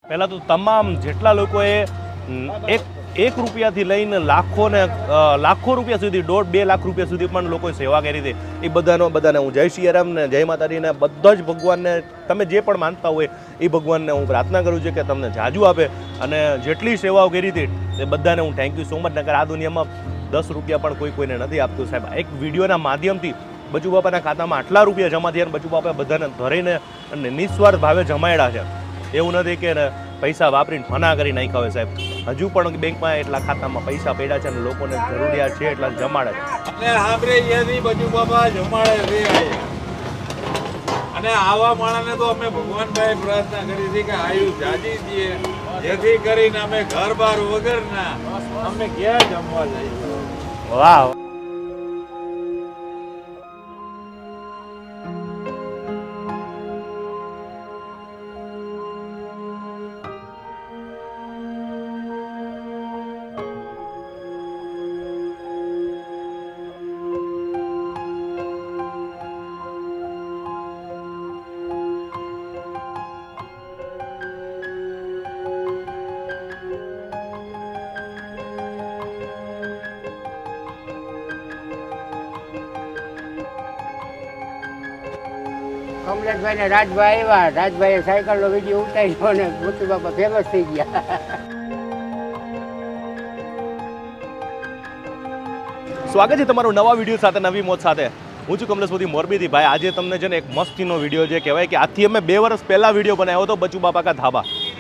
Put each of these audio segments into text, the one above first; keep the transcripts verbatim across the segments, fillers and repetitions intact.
પહેલાં તો તમામ જેટલા લોકોએ એક એક રૂપિયાથી લઈને લાખો ને લાખો રૂપિયા સુધી દોઢ બે લાખ રૂપિયા સુધી પણ લોકોએ સેવા કરી હતી એ બધાનો બધાને હું જય સિયારામ ને જય માતાજીને બધા જ ભગવાનને તમે જે પણ માનતા હોય એ ભગવાનને હું પ્રાર્થના કરું છું કે તમને જાજુ આપે અને જેટલી સેવાઓ કરી હતી એ બધાને હું થેન્ક યુ સો મચ. નકર આ દુનિયામાં દસ રૂપિયા પણ કોઈ કોઈને નથી આપતું સાહેબ. એક વિડીયોના માધ્યમથી બચુ બાપાના ખાતામાં આટલા રૂપિયા જમા થયા અને બચુ બાપાએ બધાને ધરીને અને નિસ્વાર્થ ભાવે જમાડ્યા છે. એવું નથી કે પૈસા વાપરીને ફના કરી નાખ્યા હોય સાહેબ. હજુ પણ બેંકમાં એટલા ખાતામાં પૈસા પડ્યા છે અને લોકોને જરૂરિયાત છે એટલા જમાડે છે. અને આપણે અહીંયાથી બચુ બાપા જમાડે છે અને આવા માણસને તો અમે ભગવાનભાઈ પ્રાર્થના કરી હતી કે આયુ જાજી દઈએ જેથી કરીને અમે ઘર બાર વગરના અમે ક્યાં જમવા જઈએ. વાહ. કમલેશભાઈ ને રાજભાઈ આવ્યા. રાજભાઈએ સાયકલ નો વિડીયો ઉતાર્યો ને બચુ બાપા ફેમસ થઈ ગયા. સ્વાગત છે તમારું નવા વિડીયો સાથે, નવી મોજ સાથે. હું છું કમલેશ મોરબીથી. ભાઈ આજે તમને છે ને એક મસ્તીનો વિડીયો જે કહેવાય કે આજથી અમે બે વર્ષ પહેલાં વિડીયો બનાવ્યો હતો બચુ બાપા કા ધાબા.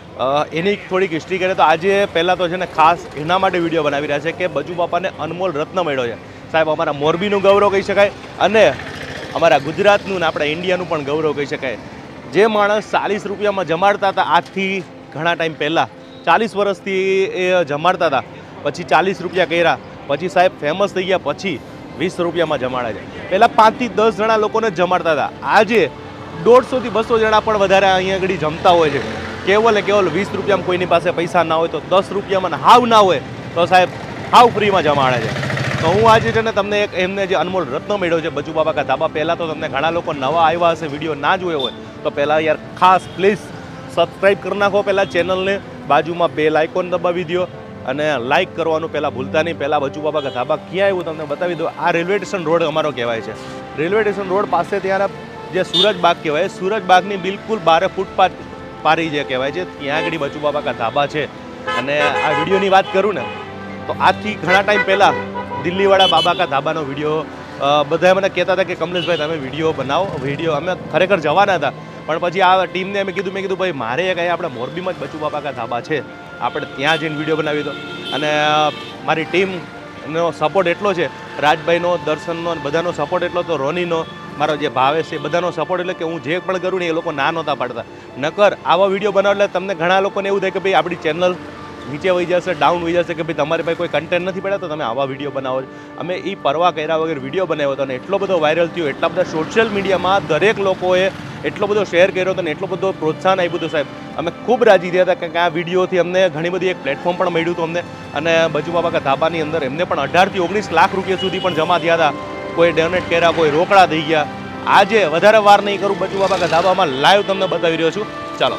એની થોડીક હિસ્ટ્રી કરે તો આજે પહેલાં તો છે ને ખાસ એના માટે વિડીયો બનાવી રહ્યા છે કે બચુ બાપાને અનમોલ રત્ન મળ્યો છે સાહેબ. અમારા મોરબીનું ગૌરવ કહી શકાય અને અમારા ગુજરાતનું ને આપણા ઇન્ડિયાનું પણ ગૌરવ કહી શકાય. જે માણસ ચાલીસ રૂપિયામાં જમાડતા હતા આજથી ઘણા ટાઈમ પહેલાં, ચાલીસ વર્ષથી એ જમાડતા હતા, પછી ચાલીસ રૂપિયા કર્યા, પછી સાહેબ ફેમસ થઈ ગયા, પછી વીસ રૂપિયામાં જમાડે છે. પહેલાં પાંચથી દસ જણા લોકોને જ જમાડતા હતા. આજે દોઢસોથી બસો જણા પણ વધારે અહીંયા આગળ જમતા હોય છે. કેવલ ને કેવલ વીસ રૂપિયામાં કોઈની પાસે પૈસા ના હોય તો દસ રૂપિયામાં હાવ ના હોય તો સાહેબ હાવ ફ્રીમાં જમાડે છે. તો હું આજે છે ને તમને એક એમને જે અનમોલ રત્ન મળ્યો છે બચુ બાપા કા ધાબા. પહેલાં તો તમને ઘણા લોકો નવા આવ્યા હશે, વિડીયો ના જોયો હોય તો પહેલાં યાર ખાસ પ્લીઝ સબસ્ક્રાઈબ કરી નાખો પહેલાં ચેનલને, બાજુમાં બેલ આઇકોન દબાવી દો અને લાઇક કરવાનું પહેલાં ભૂલતા નહીં. પહેલાં બચુ બાપા કા ધાબા ક્યાં આવ્યું તમને બતાવી દો. આ રેલવે સ્ટેશન રોડ અમારો કહેવાય છે. રેલવે સ્ટેશન રોડ પાસે ત્યાં જે સૂરજબાગ કહેવાય, સૂરજબાગની બિલકુલ બારે ફૂટપાથ પારી જે કહેવાય છે ત્યાં આગળ બચુ બાપા કા ધાબા છે. અને આ વિડીયોની વાત કરું ને તો આજથી ઘણા ટાઈમ પહેલાં દિલ્હીવાળા બાબા કા ધાબાનો વિડીયો બધા મને કહેતા હતા કે કમલેશભાઈ તમે વિડીયો બનાવો. વિડીયો અમે ખરેખર જવાના હતા પણ પછી આ ટીમને અમે કીધું મેં કીધું ભાઈ મારે એક અહીંયા આપણે મોરબીમાં જ બચુ બાપા કા ધાબા છે, આપણે ત્યાં જઈને વિડીયો બનાવી દો. અને મારી ટીમનો સપોર્ટ એટલો છે, રાજભાઈનો, દર્શનનો, બધાનો સપોર્ટ એટલો તો રોનીનો, મારો જે ભાવેશ છે બધાનો સપોર્ટ એટલે કે હું જે પણ કરું ને એ લોકો ના નહોતા પાડતા. નકર આવા વિડીયો બનાવો એટલે તમને ઘણા લોકોને એવું થાય કે ભાઈ આપણી ચેનલ નીચે વહી જશે, ડાઉન વહી જશે કે ભાઈ તમારી પાસે કોઈ કન્ટેન્ટ નથી પડ્યા તો તમે આવા વિડીયો બનાવો છો. અમે એ પરવા કર્યા વગર વિડીયો બનાવ્યો હતો અને એટલો બધો વાયરલ થયો, એટલા બધા સોશિયલ મીડિયામાં દરેક લોકોએ એટલો બધો શેર કર્યો હતો અને એટલો બધો પ્રોત્સાહન આપ્યું હતું સાહેબ. અમે ખૂબ રાજી થયા હતા કે આ વિડીયોથી અમને ઘણી બધી એક પ્લેટફોર્મ પણ મળ્યું હતું અમને. અને બચુ બાપા કા ધાબાની અંદર એમને પણ અઢારથી ઓગણીસ લાખ રૂપિયા સુધી પણ જમા થયા હતા. કોઈ ડોનેટ કર્યા, કોઈ રોકડા થઈ ગયા. આજે વધારે વાર નહીં કરું, બચુ બાપા કા ધાબામાં લાઈવ તમને બતાવી રહ્યો છું. ચાલો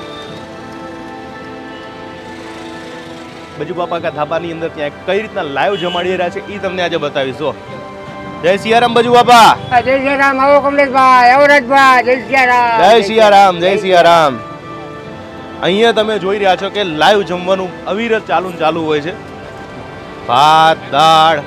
બચુ બાપા કા ધાબાની અંદર ત્યાં કઈ રીતના લાઈવ જમાડી રહ્યા છે એ તમને આજે બતાવીશું. જય સિયારામ બચુ બાપા. જય સિયારામ. આવો કમલેશભાઈ, આવો રાજભાઈ. જય સિયારામ. જય સિયારામ. જય સિયારામ. અહીંયા તમે જોઈ રહ્યા છો કે લાઈવ જમવાનું અવિરત ચાલુ ચાલુ હોય છે. ભાત, દાળ.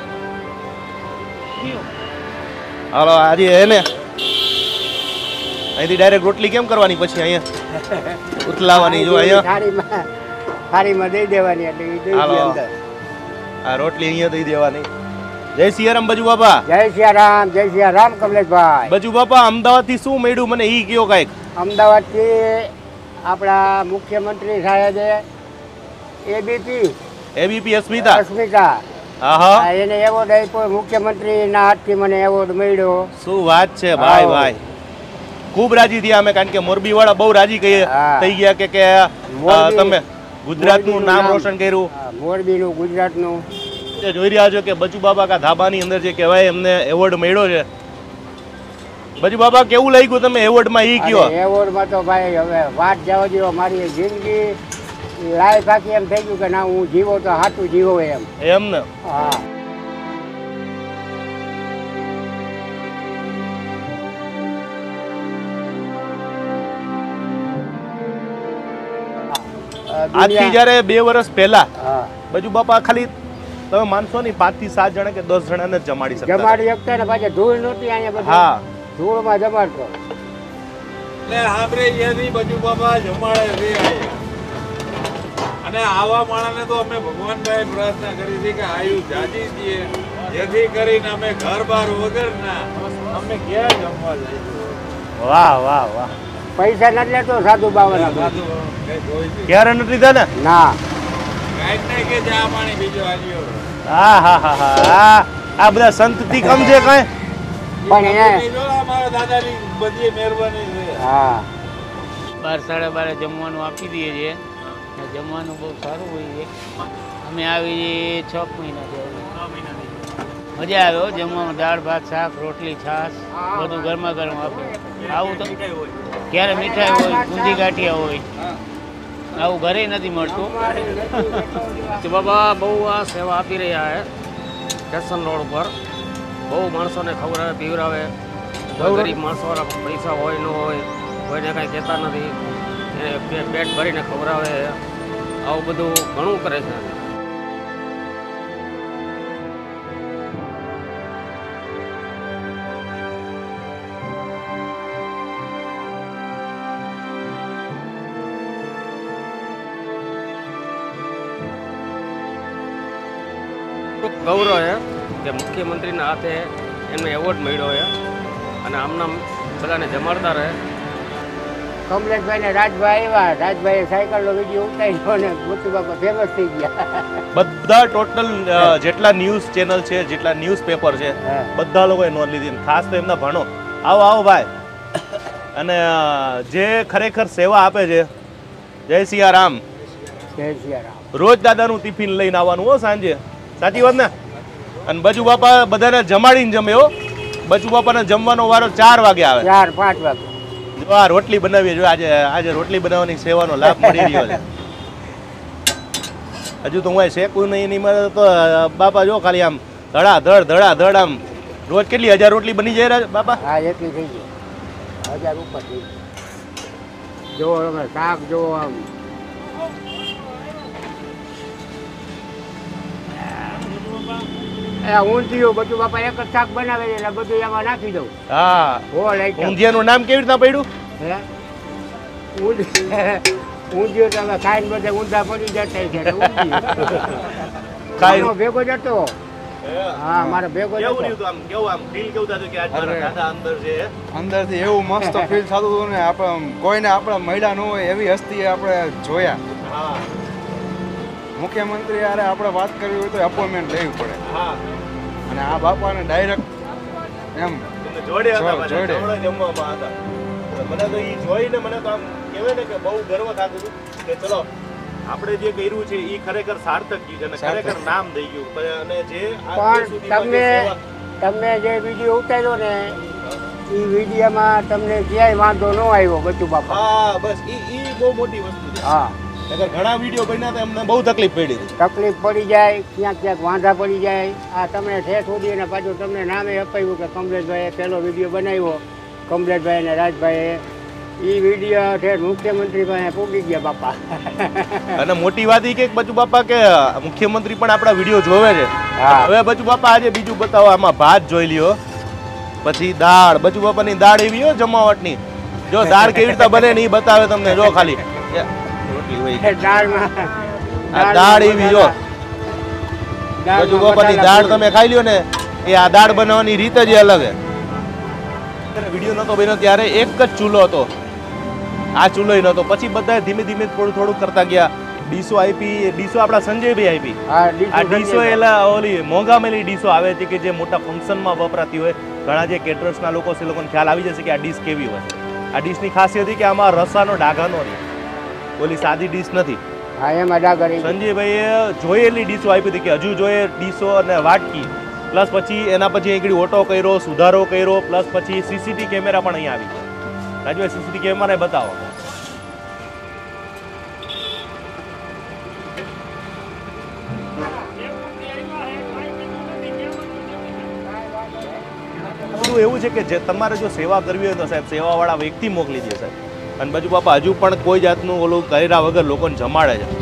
હાલો આજે એને અહીંથી ડાયરેક્ટ રોટલી કેમ કરવાની પછી અહીંયા ઉથલાવાની? જો અહીંયા થાળીમાં દઈ દેવાની એટલે એ દઈ દે અંદર. આ રોટલી અહીંયા દઈ દેવાની. જય સિયારામ બચુ બાપા. જય સિયારામ. જય સિયારામ કમલેશભાઈ. બચુ બાપા અમદાવાદ થી શું મળ્યું મને ઈ કયો કાંઈક? અમદાવાદ થી આપણા મુખ્યમંત્રી સાહેબે એબીપી એબીપી અસ્મિતા અસ્મિતા આહા એને એવોર્ડ આપ્યો. મુખ્યમંત્રીના હાથથી મને એવોર્ડ મળ્યો. શું વાત છે ભાઈ ભાઈ. ખૂબ રાજી થયા અમે કારણ કે મોરબી વાળા બહુ રાજી થઈ ગયા કે કે તમે ગુજરાતનું નામ રોશન કર્યું. મોરબીનું, ગુજરાતનું. જોઈ રહ્યા છો કે બચુ બાપા કા ધાબાની અંદર જે કહેવાય એમને એવોર્ડ મળ્યો છે. બચુ બાપા કેવું લાગ્યું તમે એવોર્ડમાં ઈ કયો? એવોર્ડમાં તો ભાઈ હવે વાત જવા દો, મારી જિંદગી લાઈફ આખી એમ થઈ ગયું કે ના હું જીવો તો હાથું જીવો એમ. એમ ને હા આજથી જ્યારે બે વર્ષ પહેલા હા બચુ બાપા ખાલી તમે માનશો નહીં પાંચ થી સાત જણા કે દસ જણાને જ જમાડી શકતા જમાડી શકતા ને પાછા ધૂળ નહોતી અહીંયા બધું. હા ધૂળમાં જમાડતો. એટલે આપણે અહીંયાથી બચુ બાપા જમાડે છે અહીંયા. અને આવા માણસને તો અમે ભગવાનભાઈ પ્રાર્થના કરી હતી કે આયુ જાજી દઈએ જેથી કરીને અમે ઘર બાર વગરના અમે ક્યાં જમવા જઈશું. વાહ વાહ વાહ પૈસા નથી લેતો સાધુ બાવાના. સાધુ કઈ જોઈ છે? ક્યારે નથી લીધા ને ના કાંઈક નહીં કે ચા પાણી બીજો આલ્યો. હા હા હા હા હા આ બધા સંતથી કમ છે કઈ પણ એને જો આ મારા દાદાની બધી મહેરબાની છે. હા બાર સાડા બારે જમવાનું આપી દઈએ છીએ ને જમવાનું બહુ સારું હોય છે. અમે આવી જઈએ છ મહિનાથી આવી. મજા આવે હો જમવામાં. દાળ ભાત શાક રોટલી છાશ બધું ગરમા ગરમ આપે. આવું તો ક્યારે મીઠાઈ હોય બુંદી ગાંઠિયા હોય આવું ઘરે નથી મળતું. તો બાબા બહુ આ સેવા આપી રહ્યા છે સ્ટેશન રોડ ઉપર. બહુ માણસોને ખવડાવે પીવડાવે. કોઈ ગરીબ માણસોના પૈસા હોય ન હોય કોઈને કાંઈ કહેતા નથી એને પે- પેટ ભરીને ખવડાવે. આવું બધું ઘણું કરે છે. ગૌરવ છે કે મુખ્યમંત્રીના હાથે એમને એવોર્ડ મળ્યો છે અને આમના બધાને જમાડતા રહે. કમલેશભાઈ ને રાજભાઈ આવ્યા. રાજભાઈએ સાયકલનો વિડીયો ઉતાર્યો ને બચુ બાપા ફેમસ થઈ ગયા. બધા ટોટલ જેટલા ન્યૂઝ ચેનલ છે જેટલા ન્યૂઝ પેપર છે હા. બધા લોકોએ નોંધ લીધી અને ખાસ તો એમના ભણો આવો આવો ભાઈ અને અ, જે ખરેખર સેવા આપે છે જય સિયારામ જય સિયારામ. રોજ દાદાનું ટિફિન લઈને આવવાનું હો સાંજે સાચી વાત ને અને બચુ બાપા બધાને જમાડીને જમે હો બચુ બાપાને જમવાનો વારો ચાર વાગે આવે ચાર પાંચ વાગે. જો આ રોટલી બનાવીએ જો આજે આજે રોટલી બનાવવાની સેવાનો લાભ મળી રહ્યો છે હજુ તો હું શેકું નહીં નહીં મળે તો અ, બાપા જો ખાલી આમ ધડા ધડ ધડા ધડ આમ રોજ કેટલી હજાર રોટલી બની જાય રા- બાપા હા એટલી થઈ ગઈ. હજાર ઉપર થઈ ગઈ. જો તમે શાક જો આમ એ ઊંધિયું બધું બાપા એક જ શાક બનાવે છે એટલે બધું એમાં નાખી દઉં. હા હોળ આઈટમ. ઊંધિયાનું નામ કેવી રીતના પડ્યું હે ઊંધિયું ઊંધિયું તો હવે ખાઈને બધા ઊંધા પડી જતા છે એટલે ઊંધિયું. ખાઈ મારો ભેગો જ હતો. હા મારો ભેગો જ કેવું હતો. રહ્યું તું આમ કેવું આમ ફીલ કેવું થતું કે આજ મારા દાદા અંદર છે અંદરથી એવું મસ્ત ફીલ થતું હતું ને આપણે કોઈને આપણે મળ્યા ન હોય એવી હસ્તી આપણે જોયા. હા મુખ્યમંત્રી યારે આપણે વાત કરવી હોય તો એપોઇન્ટમેન્ટ લેવી પડે હા અને આ બાપાને ડાયરેક્ટ એમ તમે જોડે હતા જો- મને, જોડે. જમણો જમવામાં હતા મને તો ઈ જોઈને મને તો આમ કહેવાય ને કે બહુ ગર્વ થતું હતું કે ચલો આપણે જે કર્યું છે એ ખરેખર સાર્થક ગયું છે અને સાર્થક. ખરેખર નામ થઈ ગયું પ- અને જે આજ પણ સુધીમાં જે તમે સેવા- તમે જે વિડીયો ઉતાર્યો ને એ વિડીયોમાં તમને ક્યાંય વાંધો ન આવ્યો બચુ બાપા. હા બસ ઈ ઈ બહુ મોટી વસ્તુ છે હા નકર ઘણા વિડીયો બન્યા હતા એમને બહુ તકલીફ પડી હતી તકલીફ પડી જાય ક્યાંક ક્યાંક વાંધા પડી જાય. આ તમને ઠેઠ સુધી અને પાછું તમને નામે અપાયું કે કમલેશભાઈએ પહેલો વિડીયો બનાવ્યો કમલેશભાઈ અને રાજભાઈએ એ વિડીયો ઠેઠ મુખ્યમંત્રી પાસે પૂગી ગયા બાપા. અને મોટી વાત ઈ કે બચુ બાપા કે મુખ્યમંત્રી પણ આપણા વિડીયો જોવે છે હા. હવે બચુ બાપા આજે બીજું બતાવો આમાં ભાત જોઈ લ્યો પછી દાળ બચુ બાપાની દાળ એવી હોય જમાવટની જો દાળ કેવી રીતે બને ને ઈ બતાવે તમને જો ખાલી એ, રોટલી હોય દાળમાં આ દાળ એવી જો બચુ બાપાની દાળ તમે ખાઈ લ્યો ને એ આ દાળ બનાવવાની રીત જ અલગ છે વિડીયો નતો બન્યો ત્યારે એક જ ચૂલો હતો આ ચૂલો નતો પછી બધા ધીમે ધીમે થોડું થોડું કરતા ગયા ડીસો આપી ડીસો આપણા સંજયભાઈ આપી હા આ ડીશો ડીસો એલા ઓલી મોંઘામેલી ડીસો આવે છે કે જે મોટા ફંક્શનમાં વપરાતી હોય ઘણા જે કેટરર્સના લોકો છે એ લોકોને ખ્યાલ આવી જશે કે આ ડીશ કેવી હોય આ ડીશની ખાસિયત એ કે આમાં રસાનો ડાઘાનો નહીં ઓલી સાદી ડીશ નથી હા એમાં ડાગર એ- સંજયભાઈએ જોયેલી ડીશો આપી હતી કે હજુ જોઈએ ડીશો અને વાટકી પ્લસ પછી એના પછી આગળ ઓટો કર્યો સુધારો કર્યો પ્લસ પછી સીસીટીવી કેમેરા પણ અહીંયા આવી રાજુભાઈ સીસીટીવી કેમેરા બતાવો એવું છે કે જે તમારે જો સેવા કરવી હોય તો સાહેબ સેવાવાળા વ્યક્તિ મોકલી દે સાહેબ. અને બચુ બાપા હજુ પણ કોઈ જાતનું ઓલું કર્યા વગર લોકોને જમાડે છે.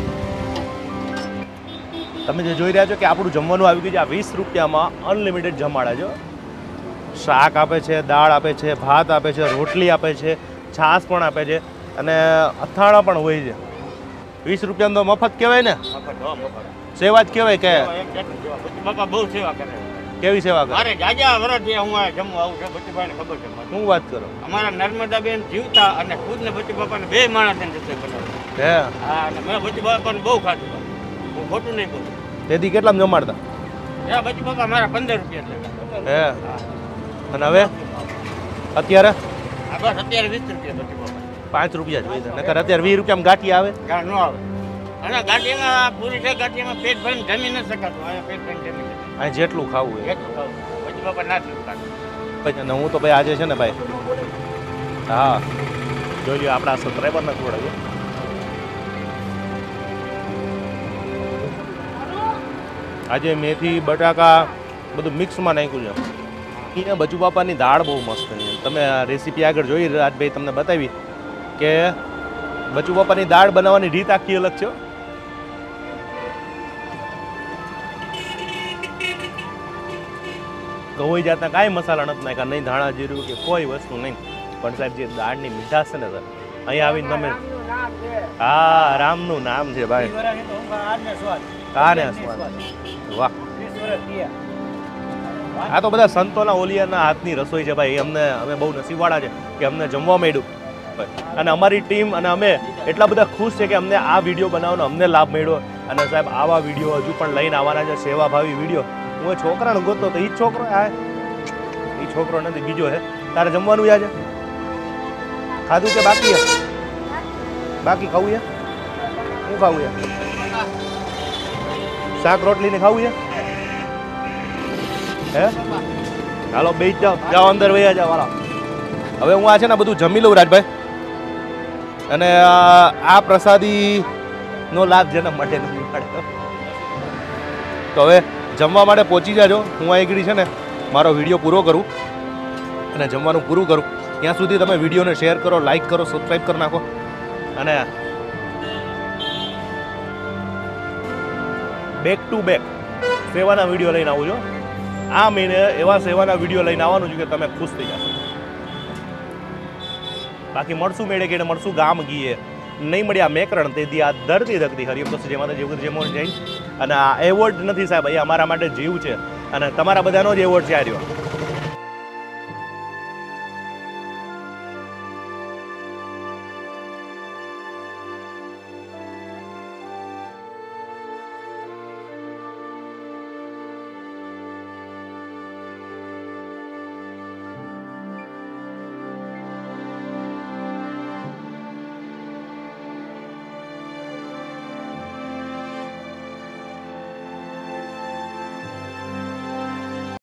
તમે જે જોઈ રહ્યા છો કે આપણું જમવાનું આવી ગયું છે, આ વીસ રૂપિયામાં અનલિમિટેડ જમાડે છે. શાક આપે છે, દાળ આપે છે, ભાત આપે છે, રોટલી આપે છે, છાશ પણ આપે છે અને અથાણા પણ હોય છે. વીસ રૂપિયાનો તો મફત કહેવાય ને, સેવા જ કહેવાય કે બાપા બહુ સેવા કરે. કેવી સેવા કરે? મારે જાજા વર્ષથી હું આ જમવા આવું છું, બચુભાઈને ખબર છે મને. શું વાત કરો? અમારા નર્મદાબેન જીવતા અને ખુદ ને બચુ બાપાને બે માણસને રસોઈ બનાવી. હે હા, અને મેં બચુ બાપાને બહુ ખાધું, હું ખોટું નહીં બોલું. તેથી કેટલામ જમાડતા? એ બચુ બાપા મારા પંદર રૂપિયા લેતા. હે અને હવે અત્યારે આ બસ અત્યારે વીસ રૂપિયા બચુ બાપા. પાંચ રૂપિયા જ હોય છે, નકર અત્યારે વીસ રૂપિયામાં ગાંઠી આવે. ગાંઠ ન આવે. અને ગાંઠીમાં પૂરી છે, ગાંઠીમાં પેટ ભરીને જમી ન શકાતું. અહીંયા પેટ ભરીને જમી શકાય. અહીં જેટલું ખાવું હોય એટલું ખાવું. બચુ બાપા ના ચૂકતા. પછી અને હું તો ભાઈ આજે છે ને ભાઈ, હા જોઈ લ્યો આપણા સબસ્ક્રાઈબર નથી થોડા. આજે મેથી બટાકા બધું મિક્સમાં નાખ્યું છે. અહીંયા બચુ બાપાની દાળ બહુ મસ્ત છે. તમે આ રેસીપી આગળ જોઈ રાજભાઈ તમને બતાવી કે બચુ બાપાની દાળ બનાવવાની રીત આખી અલગ છે. કોઈ જાતના કાંઈ મસાલા નથી નાખ્યા, નહીં ધાણા જીરું કે કોઈ વસ્તુ નહીં. પણ સાહેબ જે દાળની મીઠાશ છે ને સર, અહીંયા આવીને તમે હા રામનું નામ છે ભાઈ. કાને સ્વાદ. વાહ, આ તો બધા સંતોના ઓલિયાના હાથની રસોઈ છે ભાઈ. અમને અમે બહુ નસીબવાળા છે કે અમને જમવા મળ્યું. અને અમારી ટીમ અને અમે એટલા બધા ખુશ છે કે અમને આ વિડીયો બનાવવાનો અમને લાભ મળ્યો. અને સાહેબ આવા વિડીયો હજુ પણ લઈને આવવાના છે, સેવાભાવી વિડીયો. હું એ છોકરાને ગોતતો તો એ જ છોકરો આ એ છોકરો નથી, બીજો હે. તારે જમવાનું યાદ છે? ખાધું કે બાકી હે? બાકી ખાવું છે? શું ખાવું છે? શાક રોટલી ને ખાવું છે? હે હાલો બે જાઓ, જાઓ અંદર વયા જાઓ વાળા. હવે હું આ છે ને બધું જમી લઉં રાજભાઈ. અને આ પ્રસાદી નો લાભ જેના માટે નથી મળે. તો હવે જમવા માટે પહોંચી જાજો. હું આ એકડી છે ને મારો વિડીયો પૂરો કરું અને જમવાનું પૂરું કરું. ત્યાં સુધી તમે વિડીયોને શેર કરો, લાઈક કરો, સબસ્ક્રાઈબ કરી નાખો. અને બેક ટુ બેક સેવાના વિડીયો લઈને આવું છો. આ મહિને એવા સેવાના વિડીયો લઈને આવવાનું છું કે તમે ખુશ થઈ જશો. બાકી મળશું મેળે કે મળશું ગામ ગીએ નહીં મળ્યા મેકરણ તેથી આ ધરતી ધકતી હરિયમ તો જે માતા જેવું જેમો જૈન. અને આ એવોર્ડ નથી સાહેબ, અહીંયા અમારા માટે જીવ છે અને તમારા બધાનો જ એવોર્ડ છે આ રહ્યો.